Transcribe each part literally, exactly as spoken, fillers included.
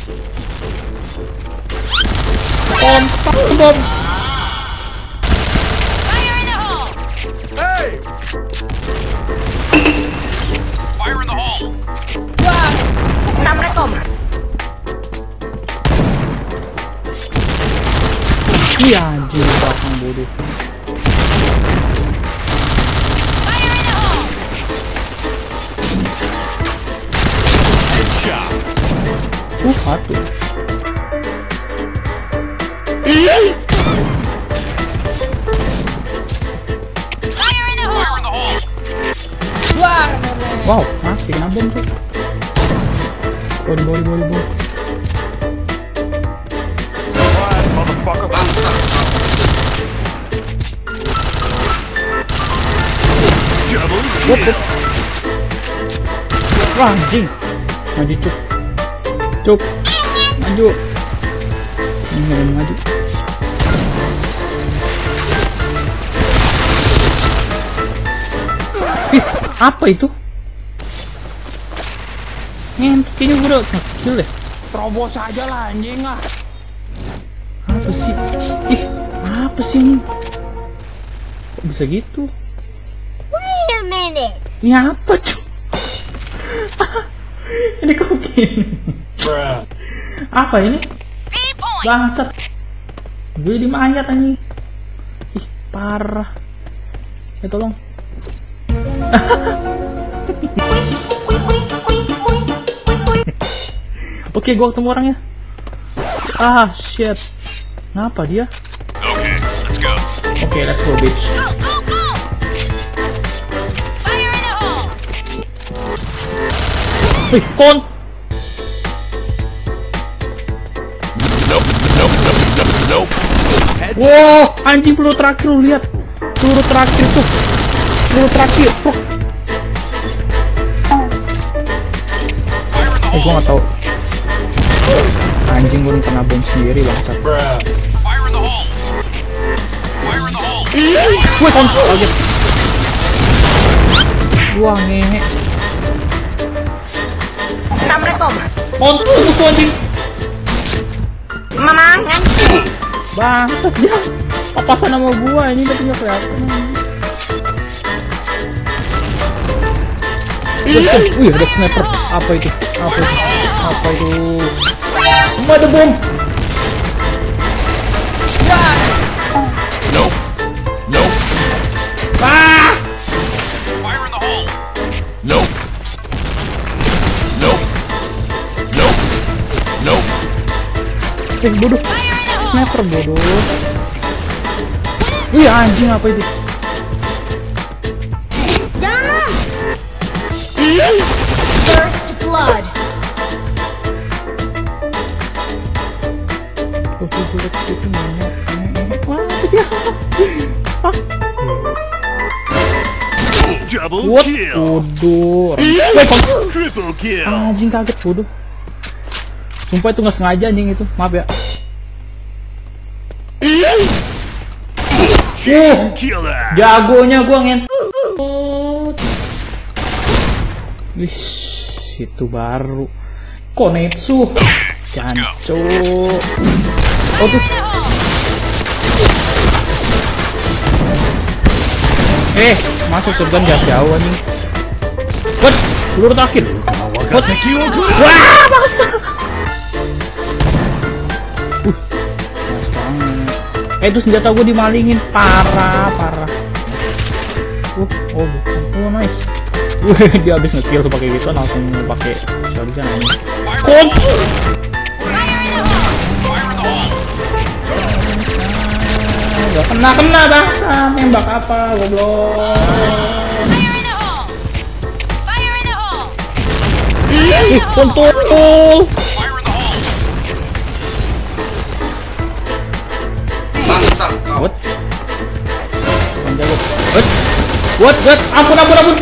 Bom, bom. Fire in the hole! Hey! Fire in the hole! Wah, Assalamualaikum. Iya anjir, belakang bodoh. Fire in the hole! Headshot. Uh, satu. Fire in the hole! Fire in the hole! Wah, Wow, masih kena bom tuh. Body, body, body, body. What, motherfucker? Double Wop, kill. wop. Wah, anjing. Maju, cuk. Cuk. Maju. Ini nggak mau maju. Ih, apa itu? Ngentot, kayaknya gue udah nge-kill deh. Terobos aja lah anjing ah. Apa sih? Ih, apa sih ini? Kok bisa gitu? wait a minute. Ini apa cuy? Ini kok gini? Bruh. Apa ini? Three points! Bangsat. Gue di mayat anjing. Ih, parah. Ya tolong. Oke, gua ketemu orangnya. Ah, shit. Ngapa dia? Okay, let's go. Oke, let's go, bitch. Go, go, go! Fire in the hole! Wih, kon. Nope, nope, nope, nope, nope. Wow, anjing, peluru terakhir lu lihat. Peluru terakhir tuh. Peluru terakhir. Prok. Eh, gua nggak tahu. Anjing, gue kena bom sendiri bangsat. Bruh. Fire in the hole! Fire in the hole! Gue kontrol aja. Wah, ngehe. Assalamualaikum. Kontrol musuh anjing. Mamang. Bangsat dia. Papasan sama gua ini tapi nggak kelihatan. Terus, eh, wih, ada sniper. Apa itu? Apa itu? Apa itu? Ada bom. Nope. Nope. Ah! Fire in the hole! Nope. Nope. Nope. Nope. Eh, bodoh. Sniper bodoh. Wih, anjing, apa itu? First blood. Oh, tuh, tuh, ke situ mana? Wah, itu dia. Fuck. Double What? kill. Bodoh. Wih, kon- Triple kill. anjing, kaget bodoh. Sumpah itu nggak sengaja anjing itu. Maaf ya. Uh, Killer. jagonya gua ngentot. Wih, itu baru. Konetsu. Jancu. Oh tuh. Eh, masuk surga jauh anjing. What? Peluru terakhir. What? Wah, masa? Uh, nice banget. Eh, itu senjata gue dimalingin. Parah, parah. Uh, oh, bukan. Oh, nice. Wih, dia habis nge-kill tuh pakai gitu, langsung pakai shotgun anjing. Kon. Gak kena kena bangsa, nembak apa goblok. Ih, kontrol. What? Menjago. What? What? What? Ampun, ampun, ampun.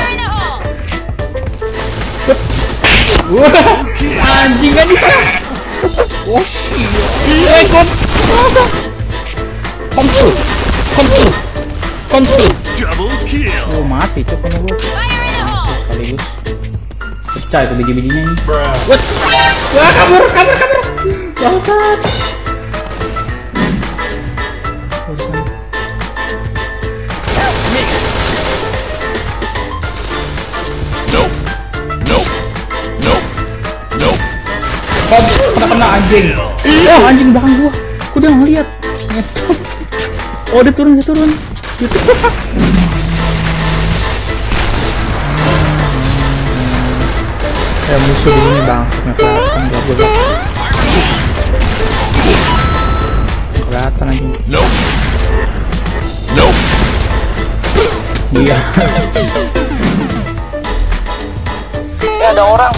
What? Wah, anjing kan itu. Oh shit. Eh, kon. Kontrol. Kontrol. Kontrol. Double kill. Oh, mati cok sama gue. Sekaligus. Pecah itu biji-bijinya ini. Bruh. What? Wah, kabur, kabur, kabur. Bangsat. Nope. Nope. Nope. Nope. Kabur, kena kena anjing. Wah, anjing belakang gua. Kok dia ngeliat? Oh, dia turun, dia turun. Dia turun. Ya musuh dulu nih bang, kelihatan gak boleh. Kelihatan aja. Nope. Nope. Iya. Ya ada orang.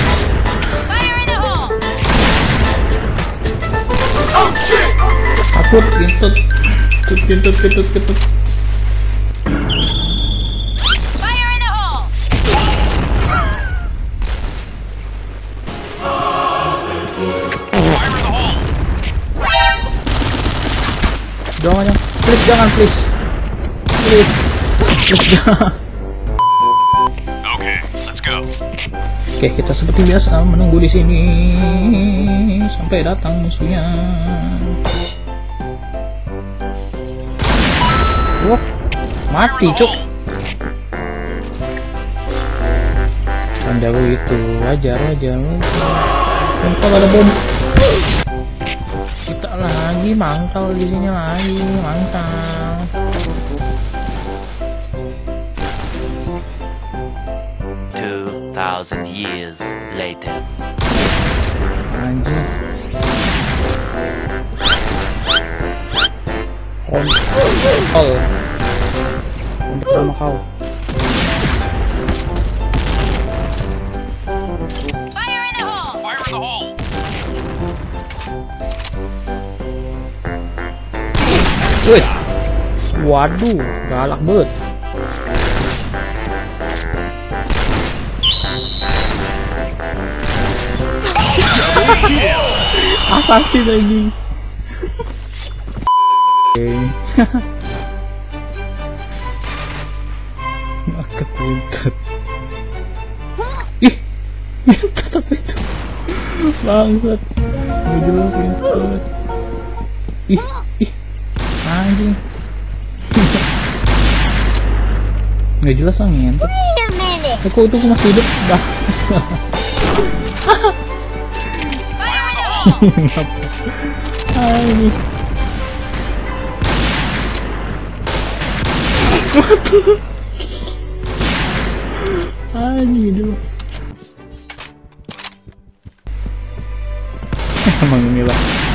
Takut, kentut, kentut, kentut, kentut, kentut. Jangan, jangan, please jangan, please, please, please jangan. Okay, let's go. Oke, kita seperti biasa menunggu di sini sampai datang musuhnya. Wah, mati cuk. Kan jago itu, wajar wajar. Kan kalau ada bom. Kita lagi mangkal di sini lagi, mangkal. Two thousand years later. Anjing. Kontrol. Untuk sama kau. Fire in the hole. Wih. Waduh, galak banget. Assassin lagi. Maka pintar. Ih, tetap itu. Bangsat. Gak jelas itu. Ih, ih. Anjing. Gak jelas ah ngentot. Wait a minute. Eh, kok itu masih hidup? Bangsat. Ah, ini. Anjing dulu. Emang inilah.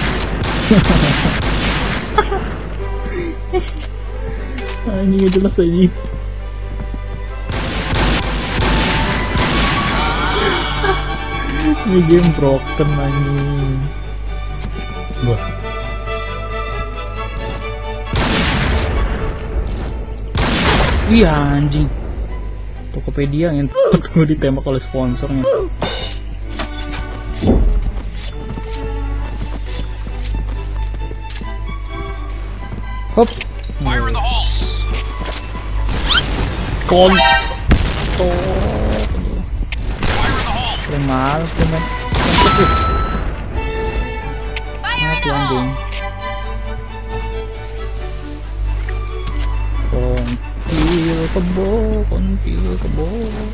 Anjing jelas aja. Ini game broken anjing. Wah. Iya anjing. Tokopedia yang gue ditembak oleh sponsornya. Hop. Fire in the hole. Konto. Fire in the hole. Kemal, kemal. Masuk. Mati anjing. Kontil kebo, kontil kebo.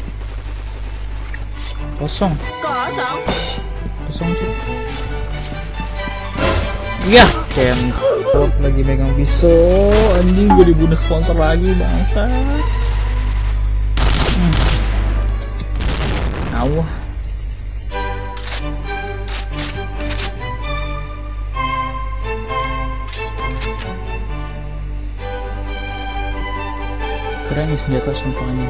Kosong. Kosong. Kosong cuy. Iya, kentut lagi megang pisau. Anjing gue dibunuh sponsor lagi bangsa. Hmm. Awah. Keren nih senjata sumpahnya.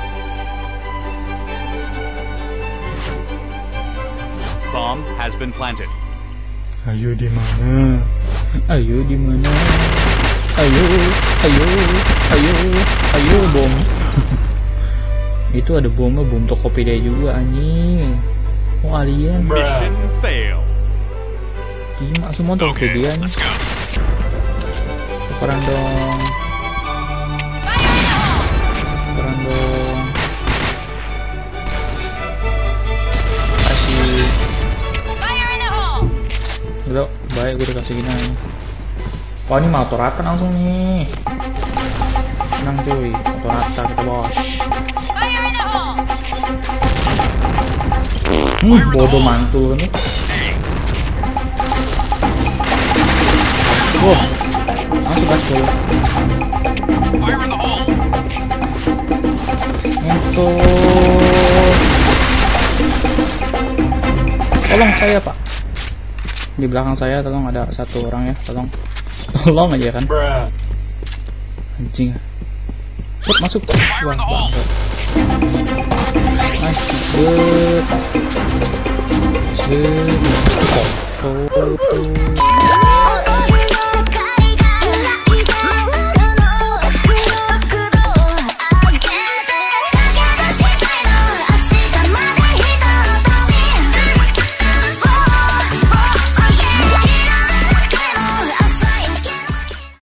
Bomb has been planted. Ayo di mana? Ayo di mana? Ayo, ayo, ayo, ayo bom. Itu ada bomnya, bom Tokopedia juga anjing. Oh alien. Mission fail. Gimana semua Tokopedia nih. Let's go. Tukeran dong. Tukeran dong. Kasih. ya gue dikasih gini aja. Wah ini mau rata langsung nih. Tenang cuy, auto rata kita bos. Hmm, bodoh mantul nih. Wah, langsung gas dulu. Fire in the hole! Untuk tolong saya pak, di belakang saya tolong ada satu orang ya, tolong tolong aja kan. Anjing, Put, masuk. Wah bangga. Nice, good, nice, good. Oh, oh, oh.